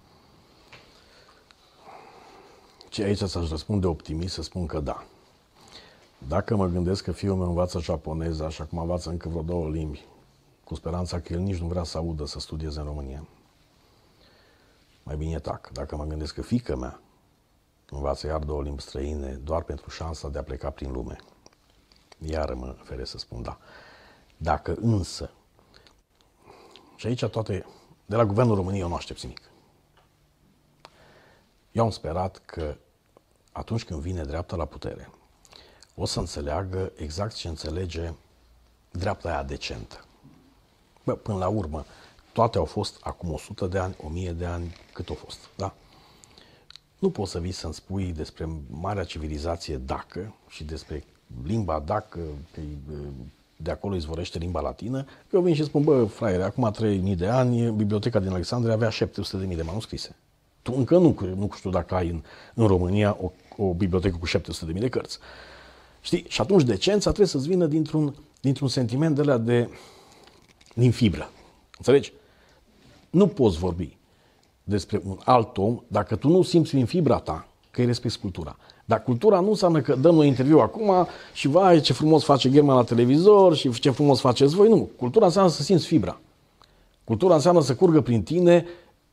Și aici să-și răspunde optimist, să spun că da. Dacă mă gândesc că fiul meu învață japoneză, așa cum învață încă vreo 2 limbi, cu speranța că el nici nu vrea să audă să studieze în România, mai bine tac. Dacă mă gândesc că fiica mea învață iar 2 limbi străine doar pentru șansa de a pleca prin lume, iar mă feresc să spun da. Dacă însă, și aici toate, de la Guvernul României eu nu aștept nimic. Eu am sperat că atunci când vine dreapta la putere, o să înțeleagă exact ce înțelege dreapta aia decentă. Bă, până la urmă, toate au fost acum 100 de ani, 1000 de ani, cât au fost, da? Nu poți să vii să-mi spui despre marea civilizație dacă și despre limba dacă, că de acolo izvorește limba latină, că eu vin și spun, bă, fraiere, acum 3000 de ani, biblioteca din Alexandria avea 700.000 de manuscrise. Tu încă nu știu dacă ai în România o bibliotecă cu 700.000 de cărți. Știi? Și atunci decența trebuie să-ți vină dintr-un sentiment de ăla din fibră. Înțelegi? Nu poți vorbi despre un alt om dacă tu nu simți din fibra ta că îi respecti cultura. Dar cultura nu înseamnă că dăm noi interviu acum și vai ce frumos face German la televizor și ce frumos faceți voi. Nu. Cultura înseamnă să simți fibra. Cultura înseamnă să curgă prin tine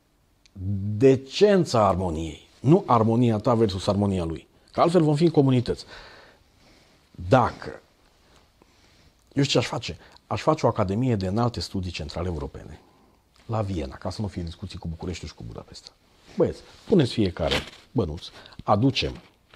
decența armoniei. Nu armonia ta versus armonia lui. Că altfel vom fi în comunități. Dacă, eu știu ce aș face? Aș face o academie de înalte studii centrale europene la Viena, ca să nu fie discuții cu București și cu Budapesta. Băieți, puneți fiecare bănuț, aducem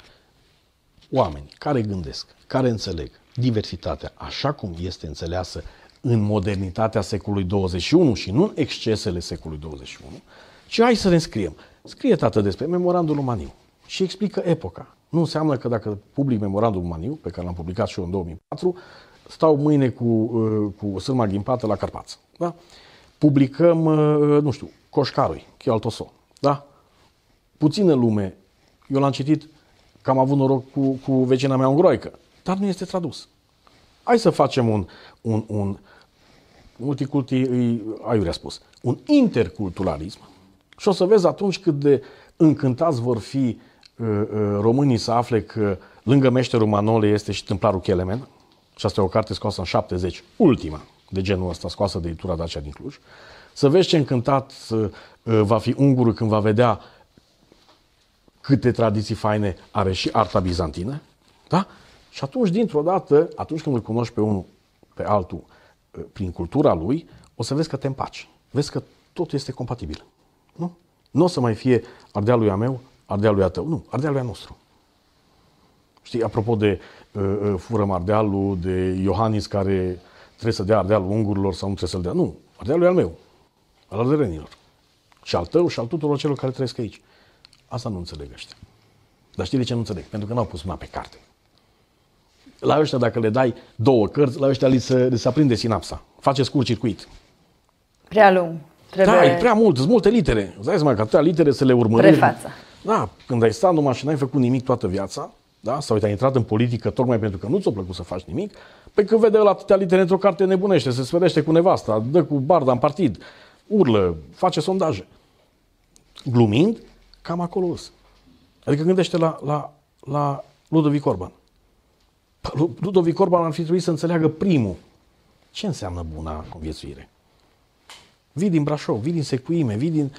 oameni care gândesc, care înțeleg diversitatea așa cum este înțeleasă în modernitatea secolului 21 și nu în excesele secolului 21, și hai să ne scriem. Scrie, tată, despre memorandumul Maniu și explică epoca. Nu înseamnă că dacă public memorandumul Maniu, pe care l-am publicat și eu în 2004, stau mâine cu sârma ghimpată la Carpați. Da? Publicăm, nu știu, Coșcaroi, Chialtoso. Da? Puțină lume, eu l-am citit, că am avut noroc cu vecina mea ungroică, dar nu este tradus. Hai să facem un multiculti, aiurea spus, un interculturalism și o să vezi atunci cât de încântați vor fi românii să afle că lângă meșterul Manole este și tâmplarul Chelemen, și asta e o carte scoasă în 70, ultima de genul ăsta, scoasă de editura Dacia din Cluj. Să vezi ce încântat va fi ungurul când va vedea câte tradiții faine are și arta bizantină. Da? Și atunci, dintr-o dată, atunci când îl cunoști pe unul pe altul prin cultura lui, o să vezi că te împaci. Vezi că totul este compatibil. Nu? Nu o să mai fie Ardealul a meu, Ardealul a tău. Nu, Ardealul e a nostru. Știi, apropo de furăm Ardealul, de Iohannis care trebuie să dea Ardealul ungurilor sau nu trebuie să-l dea. Nu, Ardealul e al meu, al ardelenilor. Și al tău și al tuturor celor care trăiesc aici. Asta nu înțeleg ăștia. Dar știi de ce nu înțeleg? Pentru că n-au pus mâna pe carte. La ăștia, dacă le dai 2 cărți, la ăștia li se aprinde sinapsa. Face scurt circuit. Prea lung. Trebuie... Da, e prea mult, sunt multe litere. Îți dai seama că atâtea litere să le urmărești. Prefața. Da, când ai stat numai și n-ai făcut nimic toată viața, da? Sau ai intrat în politică tocmai pentru că nu ți-a plăcut să faci nimic, pe când vede ăla atâtea litere într-o carte nebunește, se sferește cu nevasta, dă cu barda în partid, urlă, face sondaje. Glumind, cam acolo îs. Adică gândește la Ludovic Orban. Ludovic Orban ar fi trebuit să înțeleagă primul ce înseamnă buna conviețuire. Vii din Brașov, vii din Secuime, vii din...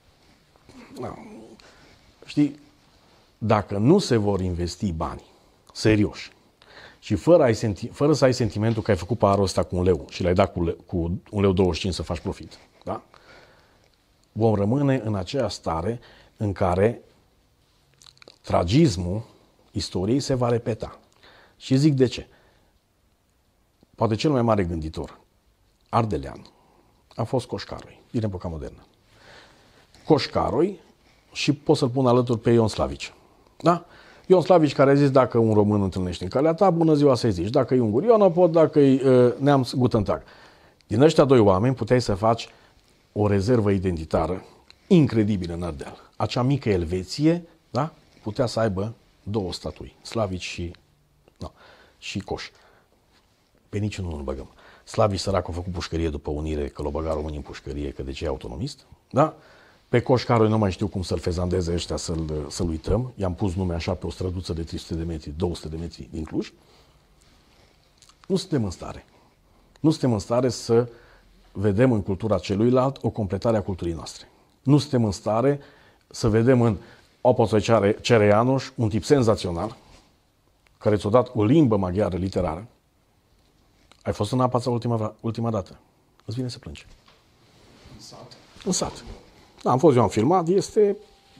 Știi, dacă nu se vor investi bani serioși și fără să ai sentimentul că ai făcut paharul ăsta cu 1 leu și l-ai dat cu 1,25 leu să faci profit, da? Vom rămâne în aceeași stare în care tragismul istoriei se va repeta. Și zic de ce. Poate cel mai mare gânditor ardelean a fost Coșcaroi, din epoca modernă. Coșcaroi și pot să-l pun alături pe Ion Slavici. Da? Ion Slavici care a zis dacă un român întâlnește în calea ta, bună ziua să-i zici. Dacă e ungur, Ionă pot, dacă e neamț, guten tag. Din ăștia doi oameni puteai să faci o rezervă identitară incredibilă în Ardeal. Acea mică Elveție, da? Putea să aibă două statui, Slavici și Coș. Pe niciunul nu-l băgăm. Slavici, sărac, a făcut pușcărie după unire, că l-au băgat românii în pușcărie, că de ce e autonomist. Da? Pe Coș, care nu mai știu cum să-l fezandeze ăștia, să-l uităm. I-am pus nume așa pe o străduță de 300 de metri, 200 de metri din Cluj. Nu suntem în stare. Nu suntem în stare să vedem în cultura celuilalt o completare a culturii noastre. Nu suntem în stare să vedem în Opozoi Cereanuș un tip senzațional, care ți-a dat o limbă maghiară literară. Ai fost în Apața ultima dată. Îți vine să plângi. În sat. În sat. Da, am fost, eu am filmat, este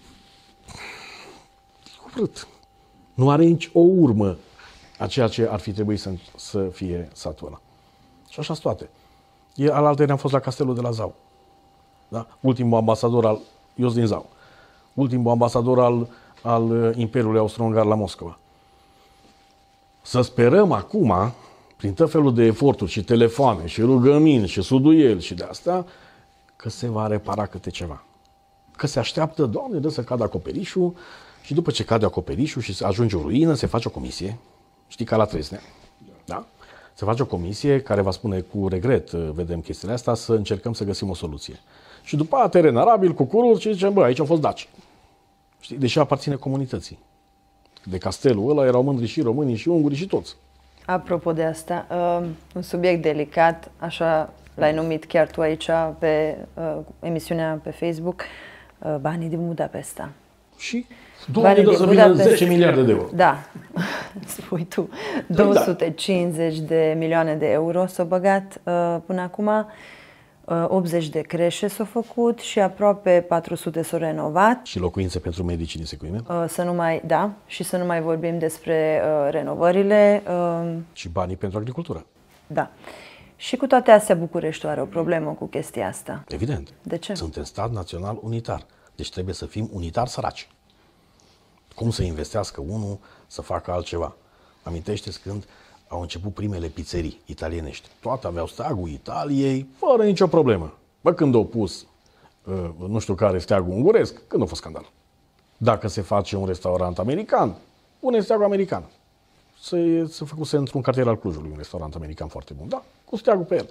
urât. Nu are nici o urmă a ceea ce ar fi trebuit să fie satul ăla. Și așa sunt toate. Alaltăieri am fost la Castelul de la Zau. Da? Ultimul ambasador eu sunt din Zau. Ultimul ambasador al Imperiului Austro-Ungar la Moscova. Să sperăm acum, prin tot felul de eforturi și telefoane și rugămini și suduieli și de astea, că se va repara câte ceva. Că se așteaptă, Doamne, dă să cadă acoperișul și după ce cade acoperișul și ajunge o ruină, se face o comisie. Știi, ca la Tresnea. Da? Se face o comisie care va spune cu regret, vedem chestiile astea, să încercăm să găsim o soluție. Și după aia teren arabil, cu curul și zicem, bă, aici au fost daci. Știi? Deși aparține comunității. De castelul ăla erau mândri și românii și ungurii și toți. Apropo de asta, un subiect delicat, așa l-ai numit chiar tu aici pe emisiunea pe Facebook, banii din Budapesta. Și Doamne, dă să vină 10 miliarde de euro. Da, spui tu. 250 de milioane de euro s-au băgat până acum, 80 de creșe s-au făcut și aproape 400 s-au renovat. Și locuințe pentru medicii din Secuimen? Și să nu mai vorbim despre renovările. Și banii pentru agricultură. Da. Și cu toate astea Bucureștiul are o problemă cu chestia asta. Evident. De ce? Suntem stat național unitar. Deci trebuie să fim unitar săraci. Cum să investească unul să facă altceva? Amintește-ți când au început primele pizzerii italienești. Toate aveau steagul Italiei, fără nicio problemă. Bă, când au pus, nu știu care, steagul unguresc, când a fost scandal? Dacă se face un restaurant american, pune steagul american. Se făcuse într-un cartier al Clujului, un restaurant american foarte bun. Da, cu steagul pe el.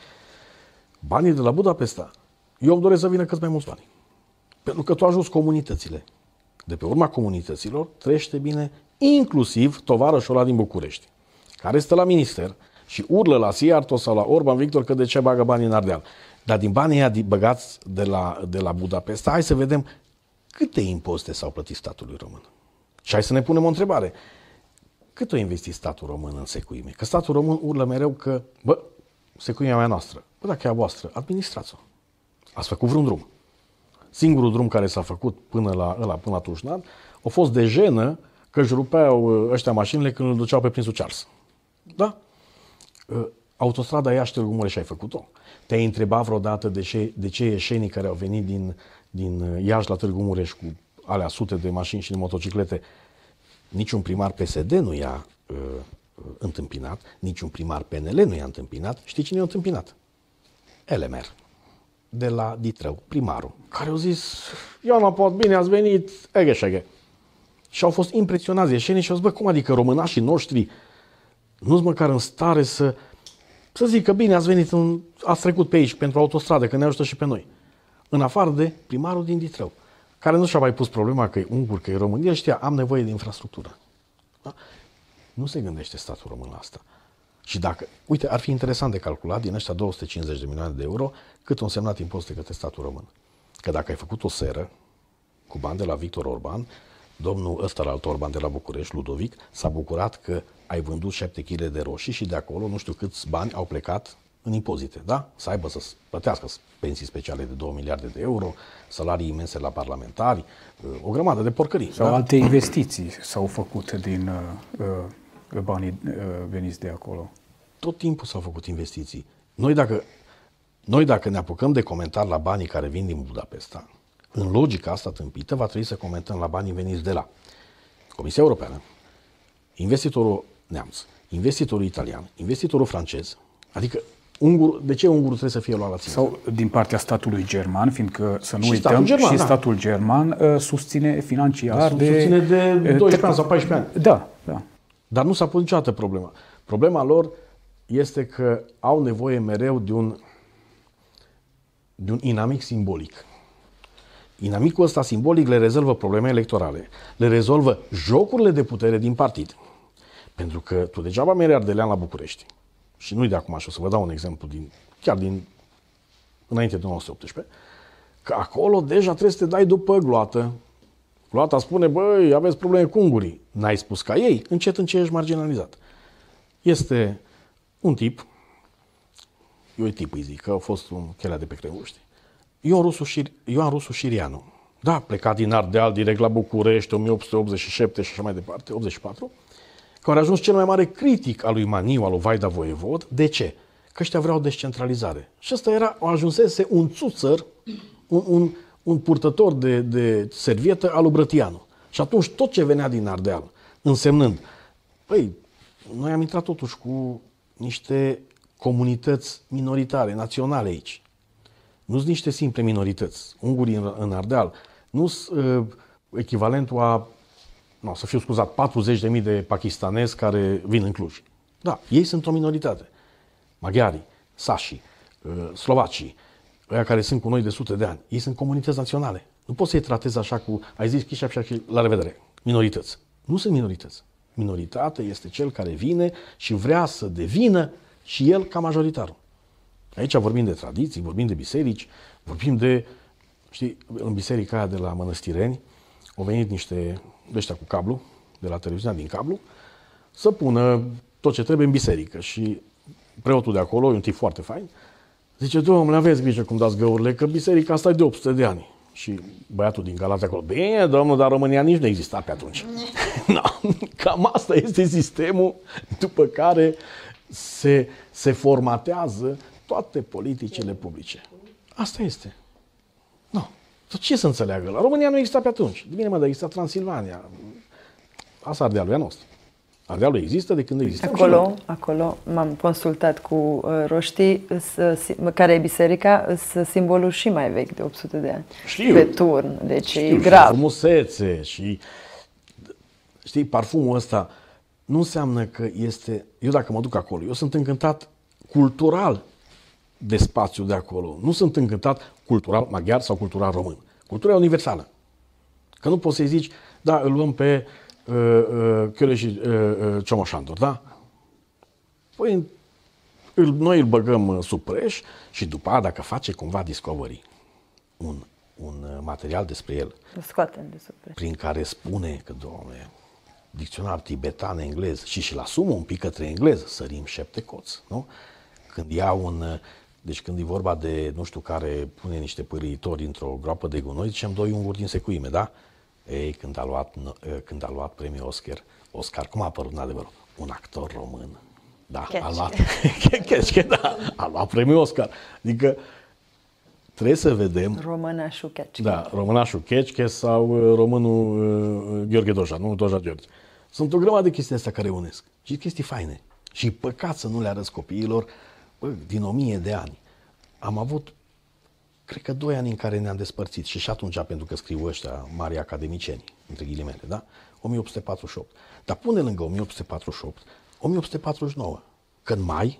Banii de la Budapesta, eu îmi doresc să vină cât mai mulți bani. Pentru că tu ajuți comunitățile. De pe urma comunităților trăiește bine inclusiv tovarășul ăla din București, care stă la minister și urlă la Siarto sau la Orban Victor că de ce bagă banii în Ardeal. Dar din banii ăia băgați de la Budapesta, hai să vedem câte impozite s-au plătit statului român. Și hai să ne punem o întrebare. Cât a investit statul român în Secuime? Că statul român urlă mereu că, bă, Secuimea e a noastră. Bă, dacă e a voastră, administrați-o. Ați făcut vreun drum. Singurul drum care s-a făcut până la Tușnan a fost de jenă că își rupeau ăștia mașinile când îl duceau pe Prințul Charles. Da? Autostrada Iași-Târgu Mureș ai făcut-o? Te-ai întrebat vreodată de ce ieșenii care au venit din Iași la Târgu Mureș cu alea sute de mașini și de motociclete, niciun primar PSD nu i-a întâmpinat, niciun primar PNL nu i-a întâmpinat. Știi cine i-a întâmpinat? Elemer. De la Ditrău, primarul, care au zis, eu nu pot, bine ați venit, eghe. Și au fost impresionați ieșenii și au zis, bă, cum adică românașii noștri nu-s măcar în stare să zică, bine ați venit, ați trecut pe aici pentru autostradă, că ne ajută și pe noi. În afară de primarul din Ditrău, care nu și-a mai pus problema că e ungur, că e român, el știa, am nevoie de infrastructură. Da? Nu se gândește statul român la asta. Și dacă, uite, ar fi interesant de calculat din ăștia 250 de milioane de euro cât au însemnat impozite către statul român. Că dacă ai făcut o seră cu bani de la Victor Orban, domnul ăsta la alt Orban de la București, Ludovic, s-a bucurat că ai vândut 7 kg de roșii și de acolo nu știu câți bani au plecat în impozite, da? Să aibă să plătească pensii speciale de 2 miliarde de euro, salarii imense la parlamentari, o grămadă de porcării. Sau alte investiții s-au făcut din banii veniți de acolo. Tot timpul s-au făcut investiții. Noi dacă ne apucăm de comentar la banii care vin din Budapesta, în logica asta tâmpită va trebui să comentăm la banii veniți de la Comisia Europeană, investitorul neamț, investitorul italian, investitorul francez, adică De ce ungurul trebuie să fie luat la țintă? Sau din partea statului german, fiindcă să nu Și uităm, statul german, și da. statul german susține financiar Susține de 12 ani sau 14 ani. Da, da. Dar nu s-a pus niciodată problema. Problema lor este că au nevoie mereu de un inamic simbolic. Inamicul ăsta simbolic le rezolvă probleme electorale, le rezolvă jocurile de putere din partid. Pentru că tu degeaba mergi ardelean la București. Și nu-i de acum, și o să vă dau un exemplu chiar din înainte de 1918, că acolo deja trebuie să te dai după gloată. Gloata spune, băi, aveți probleme cu ungurii. N-ai spus ca ei, încet ești marginalizat. Este un tip, eu tip îi zic, că a fost un chelea de pe cremul, știi? Ioan Rusu Șirianu. Da, plecat din Ardeal direct la București, 1887 și așa mai departe, 84, care a ajuns cel mai mare critic al lui Maniu, al lui Vaida Voievod. De ce? Că ăștia vreau descentralizare. Și ăsta ajunsese un țuțăr, un purtător de servietă al lui Brătianu. Și atunci tot ce venea din Ardeal, însemnând, păi, noi am intrat totuși cu niște comunități minoritare, naționale aici. Nu sunt niște simple minorități. Ungurii în Ardeal nu sunt echivalentul a, să fiu scuzat, 40.000 de pakistanezi care vin în Cluj. Da, ei sunt o minoritate. Maghiarii, sașii, slovacii, ăia care sunt cu noi de sute de ani, ei sunt comunități naționale. Nu poți să-i tratezi așa cu, ai zis chișa și la revedere, minorități. Nu sunt minorități. Minoritate este cel care vine și vrea să devină și el ca majoritarul. Aici vorbim de tradiții, vorbim de biserici, vorbim de, știi, în biserica aia de la Mănăstireni au venit niște ăștia cu cablu, de la televiziunea din cablu, să pună tot ce trebuie în biserică. Și preotul de acolo, e un tip foarte fain, zice, domnule, aveți grijă cum dați găurile, că biserica asta e de 800 de ani. Și băiatul din Galați acolo, bine, domnul, dar România nici nu exista pe atunci. No, cam asta este sistemul după care se formatează toate politicile publice. Asta este. Nu. Ce să înțeleagă? La România nu exista pe atunci. Bine, dar exista Transilvania. Asta Ardealul e a nostru. Ardealul există de când există. Acolo m-am consultat cu roștii, care e biserica, simbolul și mai vechi de 800 de ani. Știu. Pe turn, deci știu, e grav. Frumusețe și, știi, parfumul ăsta nu înseamnă că este... Eu dacă mă duc acolo, eu sunt încântat cultural de spațiu de acolo. Nu sunt încântat cultural maghiar sau cultural român. Cultura e universală. Că nu poți să-i zici, da, îl luăm pe Chiole și Ciomoșandor, da? Păi noi îl băgăm sub preș și după aia, dacă face cumva Discovery un material despre el, Scoatem de sub preș. prin care spune că, domnule, dicționar tibetan englez și-l asumă un pic către englez, sărim 7 coți, nu? Când ia deci când e vorba de, nu știu, care pune niște pârâitori într-o groapă de gunoi, zicem 2 unguri din secuime, da? Ei, când a luat premiul Oscar, cum a apărut în adevăr? Un actor român. Da, a luat a luat premiul Oscar. Adică trebuie să vedem... Românașul Chechche. Da, românașul Chechche sau românul Gheorghe Doja, nu Doja George. Sunt o grămadă de chestii astea care unesc. Și chestii faine. Și păcat să nu le arăți copiilor. Bă, din 1000 de ani am avut, cred că 2 ani în care ne-am despărțit. Și atunci, pentru că scriu ăștia mari academicieni, între ghilimele, da? 1848. Dar pune lângă 1848, 1849. Că în mai,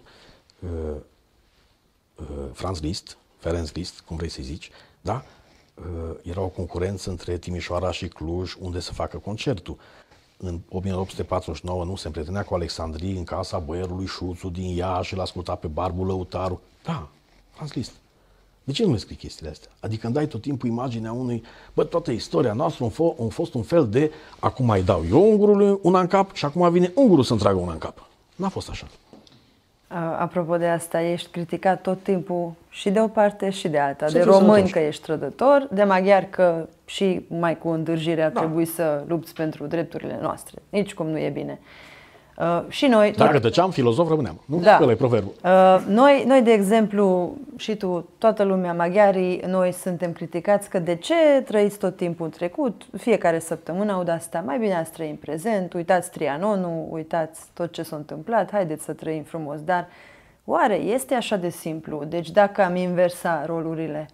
Ferenc Liszt, cum vrei să-i zici, da? Era o concurență între Timișoara și Cluj, unde să facă concertul. În 1849 nu se împrietenea cu Alexandrii în casa boierului Șuțu din Iași și l-a ascultat pe Barbu Lăutaru. Da, Franz Liszt. De ce nu le scrii chestiile astea? Adică îmi dai tot timpul imaginea unui... Bă, toată istoria noastră a fost un fel de... Acum mai dau eu ungurului una în cap și acum vine ungurul să-mi tragă una în cap. N-a fost așa. Apropo de asta, ești criticat tot timpul și de o parte și de alta. Să de fiu români sănătoși. că ești trădător, de maghiari că și mai cu îndârjire ar trebui să lupți pentru drepturile noastre. Nici cum nu e bine. Și noi... Dacă tăceam, filozof rămâneam. Nu? Da. Ăla e proverbul. Noi, de exemplu, și tu, toată lumea, maghiarii, noi suntem criticați că de ce trăiți tot timpul în trecut, fiecare săptămână aud asta, mai bine ați trăi în prezent, uitați Trianonul, uitați tot ce s-a întâmplat, haideți să trăim frumos, dar Oare este așa de simplu? Deci dacă am inversa rolurile,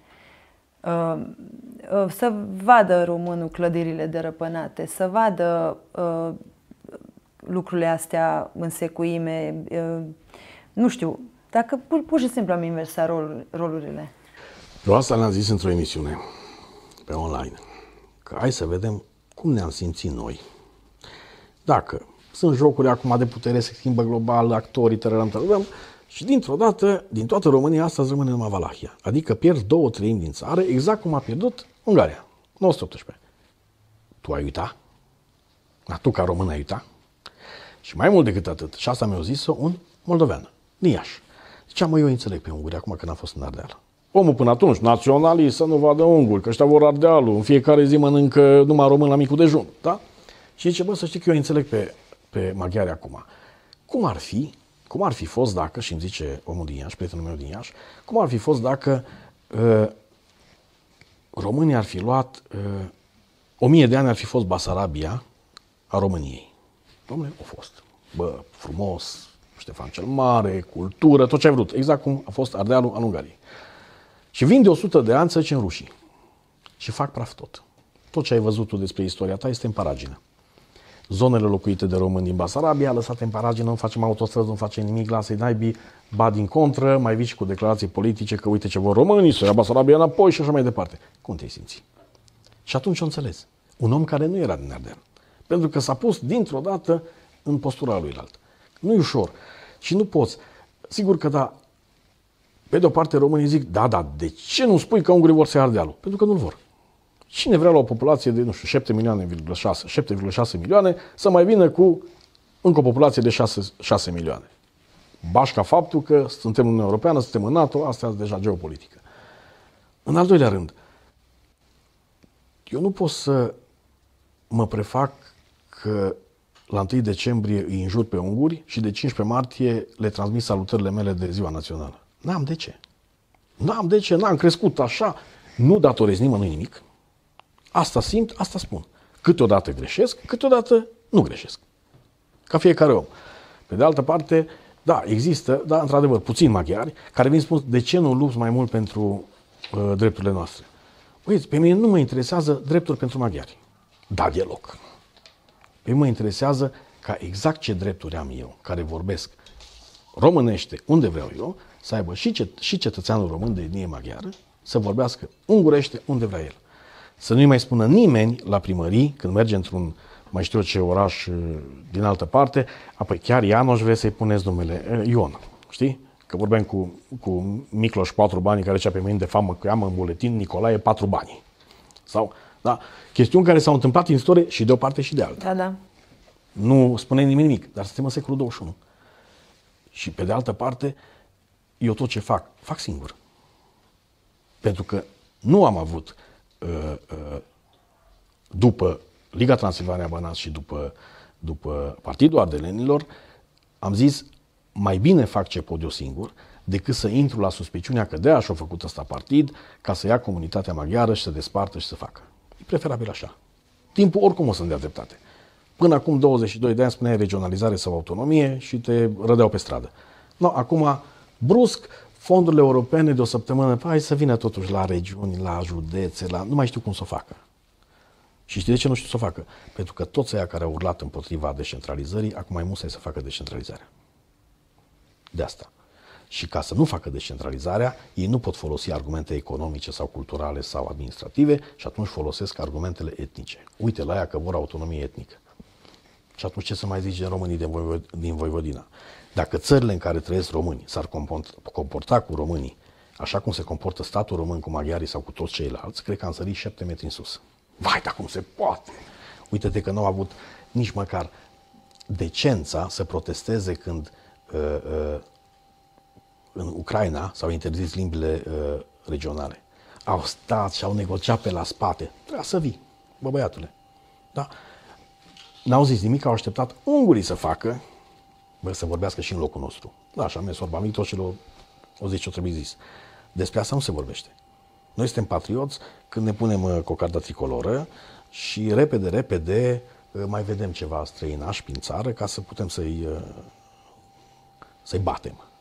să vadă românul clădirile dărăpânate, să vadă lucrurile astea în secuime, nu știu, dacă pur și simplu am inversat rolurile. Eu asta le-am zis într-o emisiune pe online, că hai să vedem cum ne-am simțit noi. Dacă sunt jocuri acum de putere, se schimbă global, actorii, tărărăm, și dintr-o dată, din toată România, astăzi rămâne numai Valahia. Adică pierd 2/3 din țară, exact cum a pierdut Ungaria, 1918. Tu ai uitat? Tu ca român ai uitat? Și mai mult decât atât, și asta mi-a zis-o un moldovean, din Iași. Zicea, eu înțeleg pe unguri acum că n-a fost în Ardeal. Omul până atunci, naționalist, să nu vadă unguri, că ăștia vor Ardealul, în fiecare zi mănâncă numai român la micul dejun, da? Și zice, să știi că eu înțeleg pe maghiari acum. Cum ar fi fost dacă, și îmi zice omul din Iași, prietenul meu din Iași, cum ar fi fost dacă românii ar fi luat, 1000 de ani ar fi fost Basarabia a României. Dom'le, a fost. Frumos, Ștefan cel Mare, cultură, tot ce ai vrut. Exact cum a fost Ardealul al Ungariei. Și vin de 100 de ani, să zicem, rușii. Și fac praf tot. Tot ce ai văzut tu despre istoria ta este în paragină. Zonele locuite de români din Basarabia, lăsate în paragină, nu facem autostrăzi, nu facem nimic, lasă-i naibii, ba din contră, mai vii și cu declarații politice că uite ce vor românii, să ia Basarabia înapoi și așa mai departe. Cum te-ai simți? Și atunci o înțeles. Un om care nu era din Ardeal. Pentru că s-a pus dintr-o dată în postura luilalt. Nu e ușor. Și nu poți. Sigur că da, pe de o parte românii zic, da, de ce nu spui că ungurii vor să ia Ardealul? Pentru că nu-l vor. Cine vrea la o populație de, 7,6 milioane, să mai vină cu încă o populație de 6 milioane? Bașca faptul că suntem în Uniunea Europeană, suntem în NATO, asta e deja geopolitică. În al doilea rând, eu nu pot să mă prefac că la 1 decembrie îi înjur pe unguri și de 15 martie le transmit salutările mele de ziua națională. N-am de ce, n-am crescut așa, nu datorez nimănui nimic. Asta simt, asta spun. Câteodată greșesc, câteodată nu greșesc. Ca fiecare om. Pe de altă parte, da, există, da, într-adevăr, puțini maghiari care vin spun, de ce nu lupți mai mult pentru drepturile noastre? Uite, pe mine nu mă interesează drepturi pentru maghiari. Da, deloc. Pe mine mă interesează ca exact ce drepturi am eu, care vorbesc românește unde vreau eu, să aibă și cetățeanul român de etnie maghiară, să vorbească ungurește unde vrea el. Să nu-i mai spună nimeni la primării, când merge într-un, mai știu ce oraș din altă parte, apoi chiar Ianoș vrea să-i puneți numele Ion, știi? Că vorbeam cu Micloș 4 bani, care zicea pe mâini de famă că am în buletin Nicolae 4 bani. Sau, da, chestiuni care s-au întâmplat în istorie și de o parte și de alta. Da. Nu spune nimic, dar suntem în secolul 21. Și pe de altă parte, eu tot ce fac singur. Pentru că nu am avut după Liga Transilvania Banat și după Partidul Ardelenilor, am zis, mai bine fac ce pot eu singur, decât să intru la suspiciunea că de-aia și-a făcut ăsta partid, ca să ia comunitatea maghiară și să despartă și să facă. E preferabil așa. Timpul oricum o să-mi dea dreptate. Până acum 22 de ani spuneai regionalizare sau autonomie și te rădeau pe stradă. No, acum, brusc, fondurile europene de o săptămână, hai să vină totuși la regiuni, la județe, nu mai știu cum să o facă. Și știi de ce nu știu să o facă? Pentru că toți aia care au urlat împotriva descentralizării, acum mai musai să facă descentralizarea. De asta. Și ca să nu facă descentralizarea, ei nu pot folosi argumente economice sau culturale sau administrative și atunci folosesc argumentele etnice. Uite la aia că vor autonomie etnică. Și atunci ce să mai zici de românii din Voivodina? Dacă țările în care trăiesc români s-ar comporta cu românii așa cum se comportă statul român cu maghiarii sau cu toți ceilalți, cred că am sărit 7 metri în sus. Vai, dar cum se poate? Uite-te că nu au avut nici măcar decența să protesteze când în Ucraina s-au interzis limbile regionale. Au stat și au negociat pe la spate. Trebuia să vii, băiatule. Da? N-au zis nimic, au așteptat ungurii să facă, să vorbească și în locul nostru. Da, așa mi-e sorba mic, tot și o zis ce-o trebuie zis. Despre asta nu se vorbește. Noi suntem patrioți când ne punem cocarda tricoloră și repede mai vedem ceva străinași prin țară ca să putem să-i batem.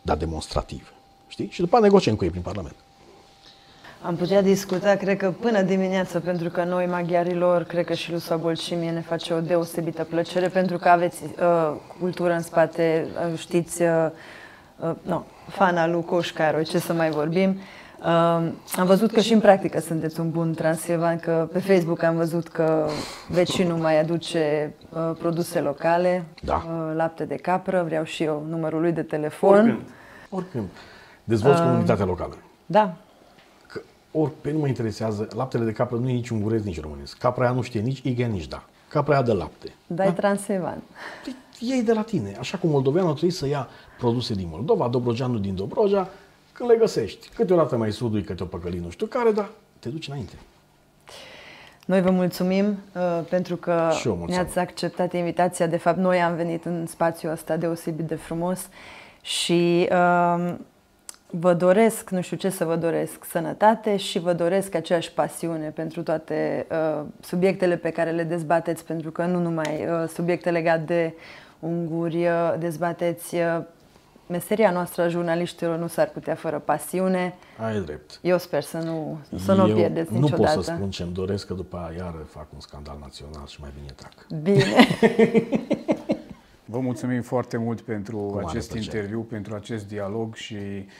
dar demonstrativ. Știi? Și după negociem cu ei prin Parlament. Am putea discuta, cred că până dimineață, pentru că noi, maghiarilor, cred că și lui Sabol și mie ne face o deosebită plăcere, pentru că aveți cultură în spate, știți, fana lui Coșcaru, ce să mai vorbim. Am văzut că și în practică sunteți un bun transilvan, că pe Facebook am văzut că vecinul mai aduce produse locale, lapte de capră, vreau și eu numărul lui de telefon. Oricând. Dezvolți comunitatea locală. Da. Pe nu mă interesează, laptele de capră nu e nici ungurez, nici românesc. Capra aia nu știe nici igen, nici da. Capra aia dă lapte. Dai transilvan. Iei de la tine. Așa cum moldoveanul trebuie să ia produse din Moldova, dobrogeanul din Dobrogea, când le găsești. Câteodată mai sudui, câte o păcăli, nu știu care, dar te duci înainte. Noi vă mulțumim pentru că ne-ați acceptat invitația. De fapt, noi am venit în spațiul ăsta deosebit de frumos și vă doresc, nu știu ce să vă doresc, sănătate și vă doresc aceeași pasiune pentru toate subiectele pe care le dezbateți, pentru că nu numai subiecte legate de unguri dezbateți. Meseria noastră a jurnaliștilor nu s-ar putea fără pasiune. Ai drept. Eu sper să nu o pierdeți niciodată. Nu pot să spun ce-mi doresc, că după aia iară fac un scandal național și mai bine tac. Bine. Vă mulțumim foarte mult pentru acest interviu, pentru acest dialog și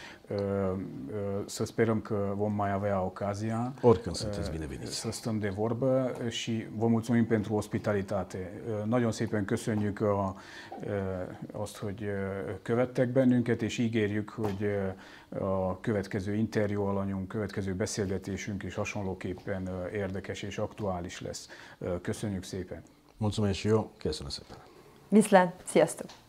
să sperăm că vom mai avea ocazia. Oricând sunteți bineveniți. Să stăm de vorbă și vă mulțumim pentru ospitalitate. Nagyon szépen köszönjük azt, hogy követtek bennünket, és ígérjük, hogy a következő interjú alanyunk, következő beszélgetésünk is hasonlóképpen érdekes és aktuális lesz. Köszönjük szépen! Mulțumesc și eu, köszönöm szépen! Viszlát, sziasztok!